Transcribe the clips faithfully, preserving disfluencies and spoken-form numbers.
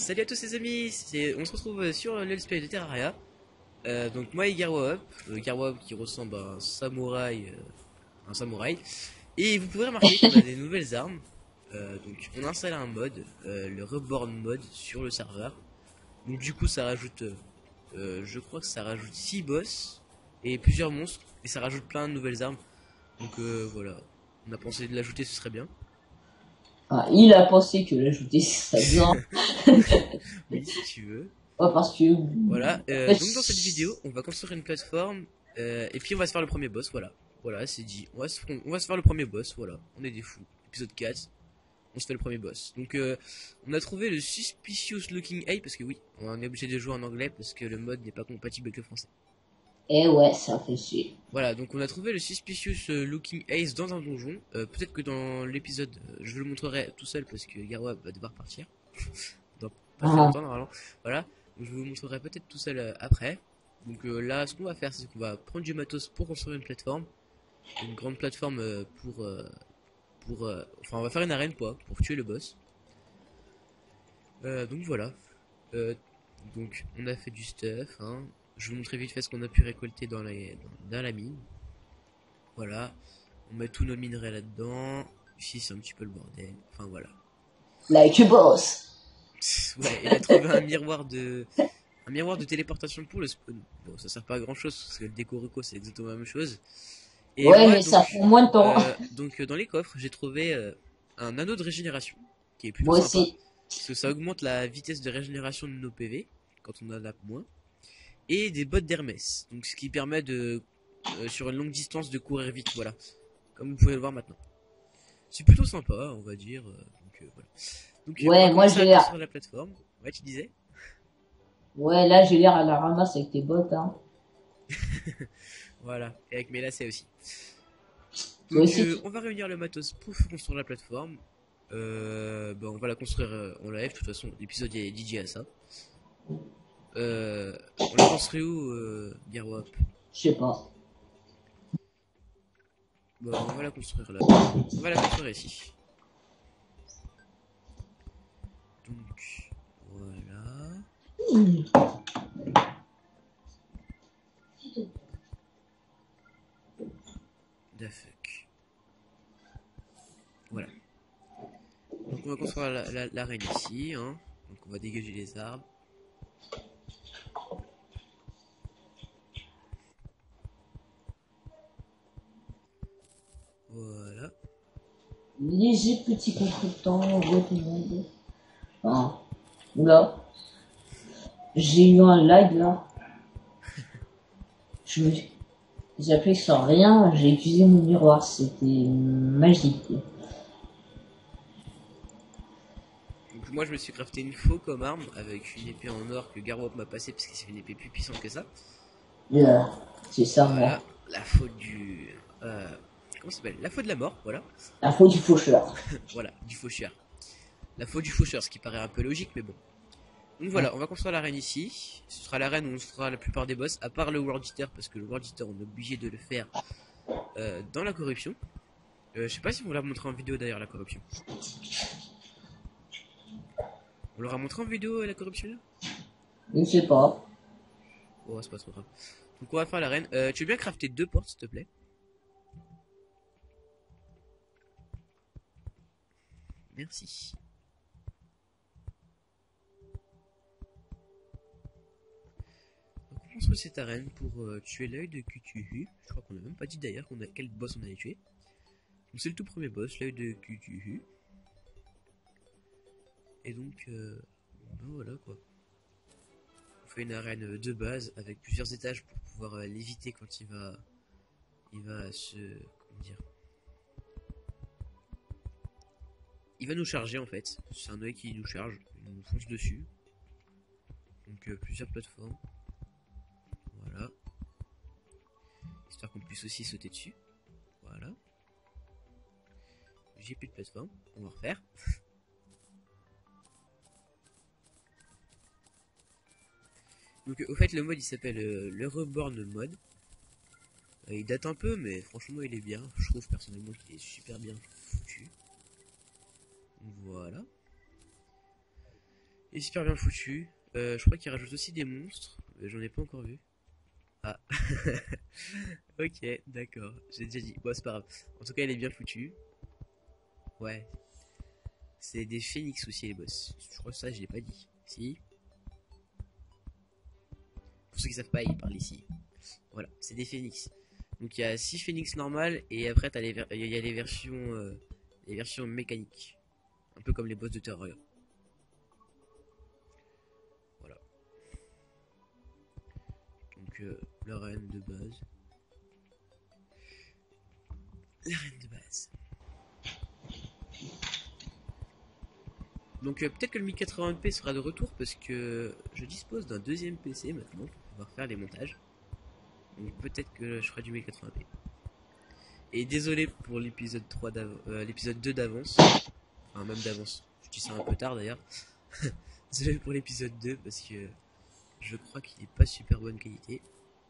Salut à tous les amis, c'est- on se retrouve sur le Let's Play de Terraria. Euh, donc moi et Garwap, euh, Garwap qui ressemble à un samouraï, euh, un samouraï. Et vous pouvez remarquer qu'on a des nouvelles armes. Euh, donc on a installé un mode, euh, le Reborn mode sur le serveur. Donc du coup ça rajoute, euh, euh, je crois que ça rajoute six boss et plusieurs monstres. Et ça rajoute plein de nouvelles armes. Donc euh, voilà, on a pensé de l'ajouter, ce serait bien. Ah, il a pensé que l'ajouter serait bien. Oui, si tu veux. Ouais, parce que Voilà, en euh, fait, donc dans cette vidéo, on va construire une plateforme euh, et puis on va se faire le premier boss, voilà. Voilà, c'est dit. On va, se, on va se faire le premier boss, voilà. On est des fous. Épisode quatre, on se fait le premier boss. Donc euh, on a trouvé le Suspicious Looking Eye, parce que oui, on est obligé de jouer en anglais parce que le mode n'est pas compatible avec le français. eh ouais, ça fait chier. Voilà, donc on a trouvé le Suspicious euh, Looking Ace dans un donjon. Euh, Peut-être que dans l'épisode, euh, je vous le montrerai tout seul parce que Garwa va devoir partir. Dans pas très Ah, longtemps normalement. Voilà, donc je vous montrerai peut-être tout seul euh, après. Donc euh, là, ce qu'on va faire, c'est qu'on va prendre du matos pour construire une plateforme. Une grande plateforme euh, pour... euh, pour euh, enfin, on va faire une arène quoi, pour tuer le boss. Euh, donc voilà. Euh, donc on a fait du stuff. Hein. Je vais vous montrer vite fait ce qu'on a pu récolter dans, les, dans, dans la mine. Voilà. On met tous nos minerais là-dedans. Ici, c'est un petit peu le bordel. Enfin, voilà. like a boss. Ouais, il a trouvé un miroir de... Un miroir de téléportation pour le spawn. Bon, ça sert pas à grand chose, parce que le Dekoruko, c'est exactement la même chose. Et Ouais, moi, mais ça donc... prend moins de temps. Euh, donc, euh, dans les coffres, j'ai trouvé euh, un anneau de régénération, qui est plutôt Moi sympa. aussi. Parce que ça augmente la vitesse de régénération de nos P V, quand on en a moins. Et des bottes d'Hermès. Donc, ce qui permet de... euh, sur une longue distance, de courir vite, voilà. Comme vous pouvez le voir maintenant. C'est plutôt sympa, on va dire. euh, donc, euh, voilà. Donc, euh, on va Ouais, moi commencer j'ai à l'air. construire la plateforme. Ouais, tu disais. Ouais, là j'ai l'air à la ramasse avec tes bottes, hein. Voilà. Et avec mes lacets aussi. Toi Donc aussi, euh, tu... on va réunir le matos pour construire la plateforme. Euh, bah, on va la construire euh, en live. De toute façon, l'épisode est dédié à ça. Euh, on la construit où, euh, Garwap? Je sais pas. Bah, on va la construire là. On va la construire ici. Donc voilà. Da fuck. Voilà. Donc on va construire la, la, l'arène ici. Hein. Donc on va dégager les arbres. Voilà. Léger petit contretemps, ouais, tout le monde. Ah, oula, j'ai eu un lag là. Je me... J'ai appuyé sur rien, j'ai utilisé mon miroir, c'était magique. Donc moi je me suis crafté une faux comme arme avec une épée en or que Garwap m'a passé parce que c'est une épée plus puissante que ça. Yeah, c'est ça moi. Voilà, la faute du... Euh, comment ça s'appelle? La faute de la mort, voilà. La faute du faucheur. Voilà, du faucheur. La faute du faucheur, ce qui paraît un peu logique, mais bon. Donc voilà, on va construire l'arène ici. Ce sera l'arène où on fera la plupart des boss, à part le World Eater, parce que le World Eater, on est obligé de le faire euh, dans la corruption. Euh, je sais pas si on vous l'a montré en vidéo d'ailleurs, la corruption. On leur a montré en vidéo euh, la corruption là? Je ne sais pas. Oh, c'est pas trop grave. Donc on va faire l'arène. Euh, tu veux bien crafter deux portes, s'il te plaît? Merci. Donc on construit cette arène pour euh, tuer l'œil de Kutuhu. Je crois qu'on a même pas dit d'ailleurs qu'on a quel boss on allait tuer. Donc c'est le tout premier boss, l'œil de Kutuhu. Et donc, euh, ben voilà quoi. On fait une arène de base avec plusieurs étages pour pouvoir euh, l'éviter quand il va, il va se, comment dire, il va nous charger en fait. C'est un œil qui nous charge, il nous fonce dessus. Donc euh, plusieurs plateformes, voilà, histoire qu'on puisse aussi sauter dessus. Voilà. J'ai plus de plateforme, on va refaire. Donc au fait le mode il s'appelle euh, le Reborn mode. Euh, il date un peu mais franchement il est bien. Je trouve personnellement qu'il est super bien foutu. Voilà. Il est super bien foutu. Euh, je crois qu'il rajoute aussi des monstres. mais J'en ai pas encore vu. Ah. Ok, d'accord. J'ai déjà dit. Bon, c'est pas grave. En tout cas, il est bien foutu. Ouais. C'est des phénix aussi, les boss. Je crois que ça, je l'ai pas dit. Si. Pour ceux qui savent pas, il parle ici. Voilà, c'est des phénix. Donc il y a six phénix normales et après t'as les il y a les versions euh, les versions mécaniques. Un peu comme les boss de Terraria. Voilà. Donc euh, la reine de base. La reine de base. Donc euh, peut-être que le mille quatre-vingts p sera de retour parce que je dispose d'un deuxième P C maintenant pour pouvoir faire les montages. Donc peut-être que je ferai du mille quatre-vingts p. Et désolé pour l'épisode trois euh, l'épisode deux d'avance. Enfin même d'avance. Je dis ça un peu tard d'ailleurs. Désolé pour l'épisode deux parce que je crois qu'il est pas super bonne qualité.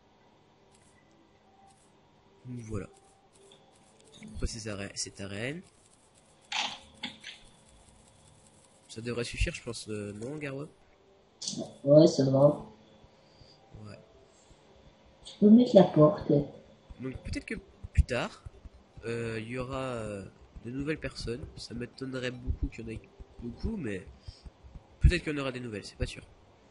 Donc voilà. Après c'est ta reine. Ça devrait suffire je pense, euh, non Garwa? Ouais, ça va. Ouais. Tu peux mettre la porte. Donc peut-être que plus tard, il euh, y aura euh, de nouvelles personnes. Ça m'étonnerait beaucoup qu'il y en ait beaucoup, mais peut-être qu'il y en aura des nouvelles, c'est pas sûr.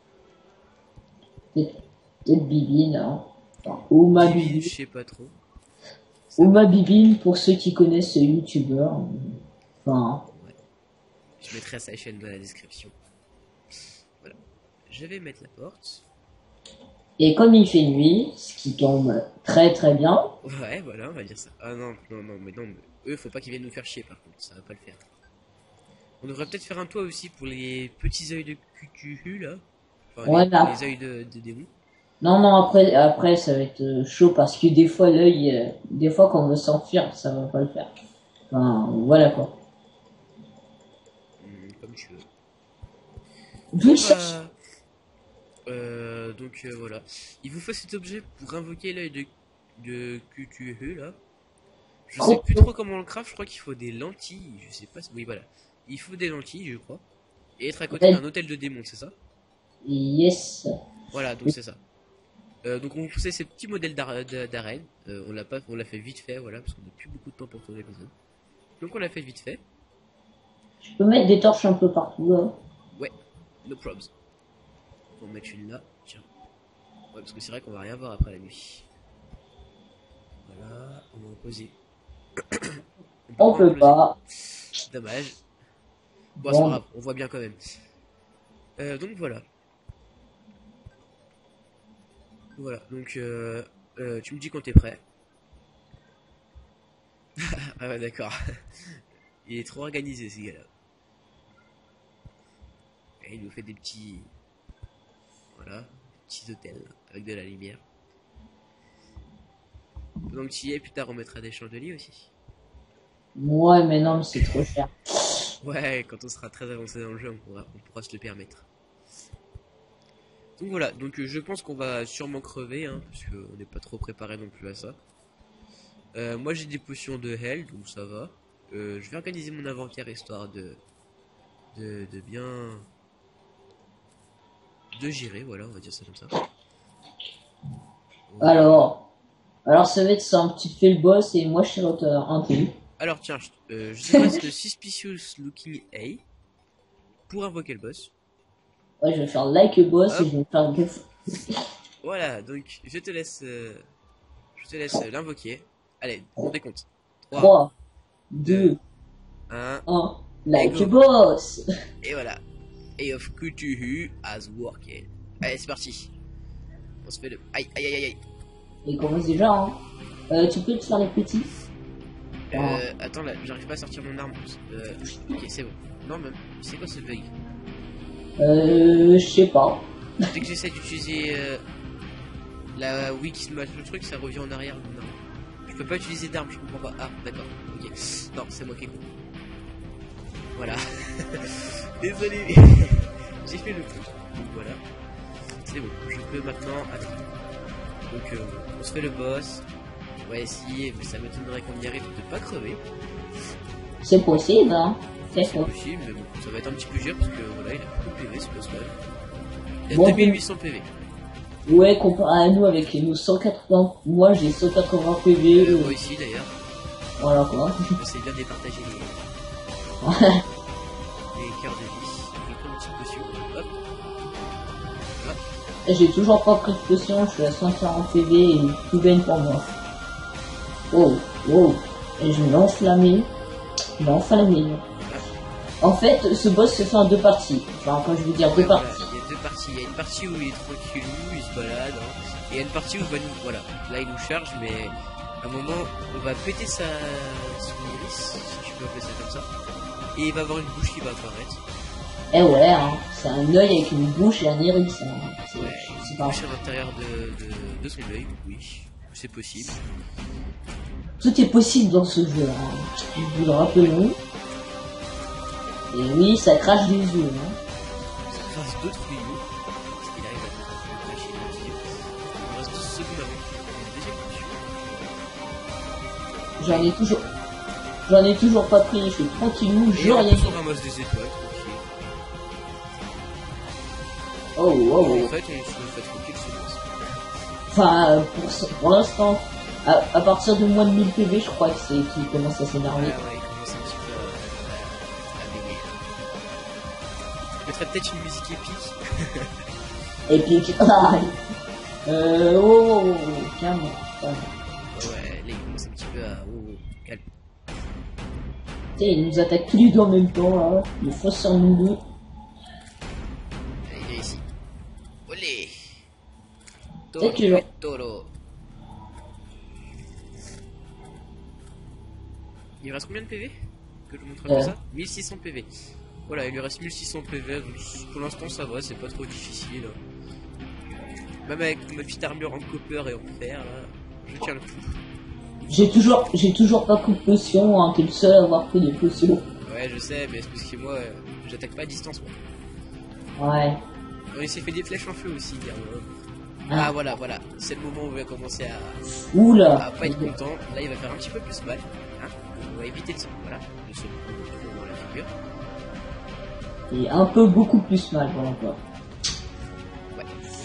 Peut-être Bibine, hein. Enfin, Oma Bibine. Je sais pas trop. Oma Bibine, pour ceux qui connaissent ce youtubeur. Enfin. Ouais. Je mettrai sa chaîne dans la description. Voilà. Je vais mettre la porte. Et comme il fait nuit, ce qui tombe très très bien. Ouais, voilà, on va dire ça. Ah non, non, non, mais non, mais eux, faut pas qu'ils viennent nous faire chier par contre, ça va pas le faire. On devrait peut-être faire un toit aussi pour les petits œils de Cutuhu là. Enfin, Ouais, les, là. les œils de, de démon. Non, non, après, après, ça va être chaud parce que des fois, l'œil, euh, des fois, quand on veut s'enfuir, ça va pas le faire. Enfin, voilà quoi. Mmh, comme tu veux. Bon, bah, euh, donc euh, voilà. Il vous faut cet objet pour invoquer l'œil de, de Cutuhu là. Je sais plus trop comment on le craft, je crois qu'il faut des lentilles, je sais pas. Oui, voilà. Il faut des lentilles, je crois. Et être à côté ouais. d'un hôtel de démons, c'est ça? Yes. Voilà, donc c'est ça. Euh, donc on poussait ces petits modèles d'arène. Euh, on l'a pas, on l'a fait vite fait, voilà, parce qu'on n'a plus beaucoup de temps pour tourner comme ça. Donc on l'a fait vite fait. Je peux mettre des torches un peu partout là. Ouais, no probs. On va mettre une là, tiens. Ouais, parce que c'est vrai qu'on va rien voir après la nuit. Voilà, on va en poser. on, on peut pas. Dommage. Bon, bon. C'est pas grave, on voit bien quand même. Euh, donc voilà. Voilà, donc euh, euh, tu me dis quand t'es prêt. Ah ouais, d'accord. Il est trop organisé ce gars-là. Et il nous fait des petits... Voilà, petits hôtels avec de la lumière. Donc tu y es, plus tard on mettra des chandeliers aussi. Ouais, mais non, mais c'est trop cher. Ouais, quand on sera très avancé dans le jeu, on pourra, on pourra se le permettre. Donc voilà, donc euh, je pense qu'on va sûrement crever, hein, parce qu'on n'est pas trop préparé non plus à ça. Euh, moi j'ai des potions de hell, donc ça va. Euh, je vais organiser mon inventaire histoire de, de, de bien... de gérer, voilà, on va dire ça comme ça. Voilà. Alors, alors ça va être simple, tu te fais le boss et moi je suis l'auteur, un peu. Alors tiens, je, euh, je sais pas ce Suspicious Looking A pour invoquer le boss. Ouais, je vais faire like a boss Hop. et je vais faire gaffe. Voilà, donc je te laisse, euh, je te laisse euh, l'invoquer. Allez, on décompte. trois, deux, un, un, like a boss. Et voilà. A of Cthulhu has worked. Allez, c'est parti. On se fait le... Aïe, aïe, aïe, aïe. Et commence déjà, hein. Euh, tu peux te faire les petits. Euh, ah. Attends, là, j'arrive pas à sortir mon arme. Euh, ok, c'est bon. Non, même, c'est quoi ce bug? Euh, je sais pas. Dès que j'essaie d'utiliser euh, la Wii qui se match le truc, ça revient en arrière. Non. Je peux pas utiliser d'arme, je comprends pas. Ah, d'accord. Ok. Non, c'est moi qui ai compris. Voilà. Désolé. J'ai fait le truc. Donc voilà. C'est bon. Je peux maintenant attaquer. Donc euh, on se fait le boss. On va essayer, mais ça m'étonnerait qu'on y arrive de pas crever. C'est possible, hein. C'est C'est quoi? possible, mais bon, ça va être un petit peu dur parce que voilà, il a beaucoup de P V, c'est pas mal. Il a Bon, deux mille huit cents P V. ouais, comparé à nous avec nos cent quatre-vingts, moi j'ai cent quatre-vingts P V. Euh, euh, moi aussi d'ailleurs. Voilà quoi. C'est bien de départager les, Ouais. les cœurs de vie. Je prends une petite potion. Hop. Voilà. J'ai toujours pas pris de potion, je suis à cent quarante P V et tout gagne pour moi. Wow, wow. Et je vais l'enflammer. Je vais enflammer. En fait, ce boss se fait en deux parties. Enfin, quand je veux dire deux Ouais, voilà, parties. il y a deux parties. Il y a une partie où il est tranquille, il se balade. Hein. Et il y a une partie où il va nous. Voilà. Là, il nous charge, mais à un moment, on va péter sa. son iris, si tu peux appeler ça comme ça. Et il va avoir une bouche qui va apparaître. Eh ouais, hein. C'est un œil avec une bouche et un iris. Hein. C'est Ouais, c'est une pas... bouche à l'intérieur de, de, de son œil. Oui, c'est possible. Tout est possible dans ce jeu. Hein. Vous le rappelons. Et oui, ça crache des yeux. Hein. Ça fasse deux tuyaux. Parce qu'il arrive à cracher les tuyaux. Il reste douze secondes avant une deuxième potion. J'en ai toujours... J'en ai toujours pas pris, je suis tranquillou, je Et rien on ramasse des étoiles, tranquille. Oh, oh, En oh. fait, on se fait tranquille, c'est bon. Enfin, euh, pour, ce- pour l'instant, à, à partir de moins de mille P V, je crois que c'est qui commence à Ouais, s'énerver. ouais, il commence un petit peu à, à bégayer. Je mettrais peut-être une musique épique. Et puis, ah, euh, oh, oh, oh, oh, calme, calme. Ouais, là, il commence un petit peu à... Oh, oh, calme. Tu sais, ils nous attaquent tous les deux en même temps, là. Ils foncent sur nous deux. Allez, viens ici. Olé. Peut-être que genre- Toro. Il lui reste combien de P V? Que je vous montre un peu Euh. ça mille six cents P V. Voilà, il lui reste mille six cents P V, donc pour l'instant ça va, c'est pas trop difficile. Même avec ma petite armure en copper et en fer, là, je tiens le coup. J'ai toujours, j'ai toujours pas pris de potion, hein. T'es le seul à avoir pris des potions. Ouais, je sais, mais c'est parce que moi, euh, j'attaque pas à distance, moi. Ouais. On s'est fait des flèches en feu aussi, hier. Ah. Ah, voilà, voilà, c'est le moment où il va commencer à, Oula. à pas être content. Là, il va faire un petit peu plus mal. Hein, on va éviter de se... Voilà, de se prendre dans la figure. Et un peu beaucoup plus mal pour encore. Ouais.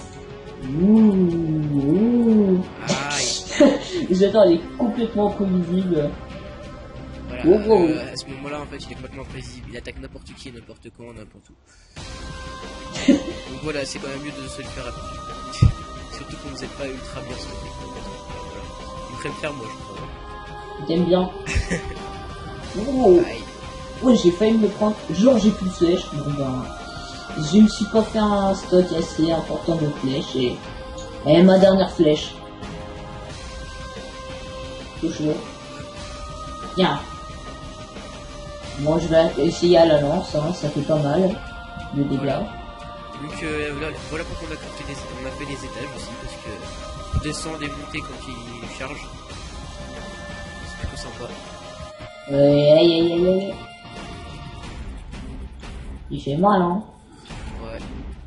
Ouh, ouh. Aïe. J'adore, il est complètement prévisible. Voilà, Oh, oh. euh, à ce moment-là, en fait, il est complètement prévisible. Il attaque n'importe qui, n'importe quand, n'importe où. Donc voilà, c'est quand même mieux de se le faire rapidement. Surtout quand vous n'êtes pas ultra bien sauvé. Voilà. Il préfère moi, je crois. J'aime bien. Oh, Aïe. ouais, j'ai failli me prendre. Genre, j'ai plus de flèches. Bon, ben, je me suis pas fait un stock assez important de flèches et, et ma dernière flèche. Toujours. Bien. Moi, je vais essayer à la lance, hein, ça fait pas mal de dégâts. Voilà. Donc euh, voilà, voilà pourquoi on a, crafté des, on a fait des étages aussi, parce que descendre et monter quand il charge, c'est plutôt sympa. Euh, aïe aïe aïe aïe. Il fait mal, hein. Ouais.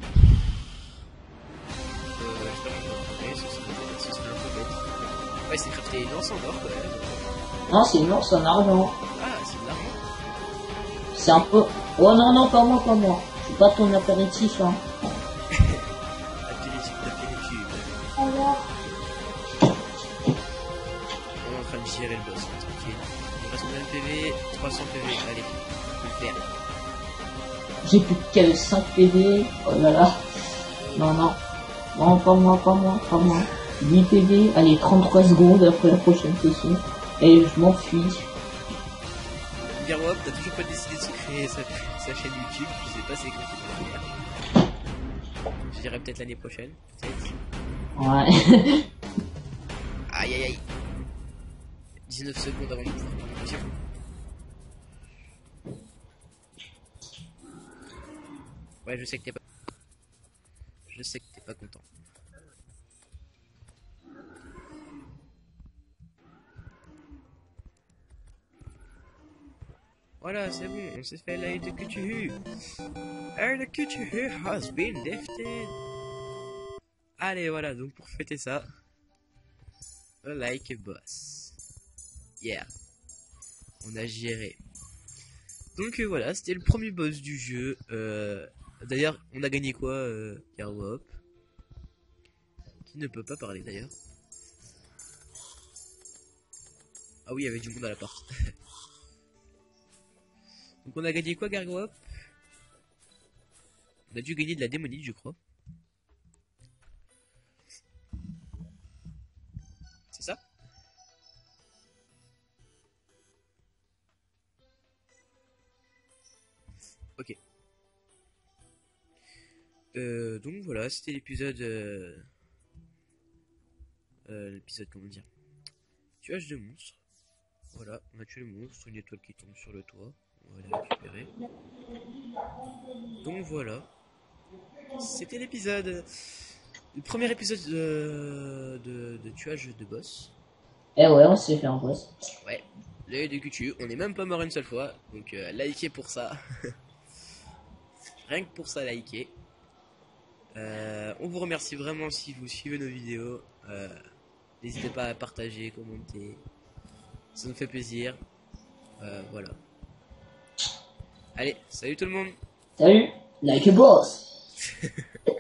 Euh, j'espère que je vais retrouver, ce serait, ce serait un peu bête. Ouais, c'est crafté une lance en or quand même. Non, c'est une lance en argent. Ah, c'est de l'argent. C'est un peu... Oh non, non, pas moi, pas moi. Je suis pas ton apéritif, hein. Apéritif d'apéritif. Au revoir. On est en train de gérer le boss, hein, tranquille. Il reste combien de P V? trois cents P V, allez, on peut le faire. J'ai plus que cinq P V. Oh là là. Non, non. Non, pas moi, pas moi, pas moi. huit P V. Allez, trente-trois secondes après la prochaine session. Et je m'enfuis. Garwop, t'as toujours pas décidé de se créer sa, sa chaîne YouTube, je sais pas c'est quand tu vas le faire. Je dirais peut-être l'année prochaine, peut-être. Ouais. Aïe aïe aïe. dix-neuf secondes avant de pouvoir prendre une potion. Ouais, je sais que t'es pas... Je sais que t'es pas content. Voilà, c'est bon, on s'est fait l'aide de Kutuhu. Aide de Kutuhu has been lifted. Allez, voilà, donc pour fêter ça, a like a boss. Yeah. On a géré Donc euh, voilà, c'était le premier boss du jeu. Euh, D'ailleurs, on a gagné quoi, euh, Garwop, qui ne peut pas parler d'ailleurs. Ah oui, il y avait du monde à la porte. Donc on a gagné quoi, Garwop? On a dû gagner de la démonite, je crois. C'est ça? Ok. Euh, donc voilà, c'était l'épisode... Euh... Euh, l'épisode, comment dire? Tuage de monstres. Voilà, on a tué le monstre, une étoile qui tombe sur le toit. On va la récupérer. Donc voilà. C'était l'épisode... Le premier épisode de, de, de tuage de boss. Eh ouais, on s'est fait un boss. Ouais, l'œil de Kutu, on n'est même pas mort une seule fois, donc euh, likez pour ça. Rien que pour ça, likez. Euh, on vous remercie vraiment si vous suivez nos vidéos. Euh, N'hésitez pas à partager, commenter. Ça nous fait plaisir. Euh, voilà. Allez, salut tout le monde. Salut, like a boss.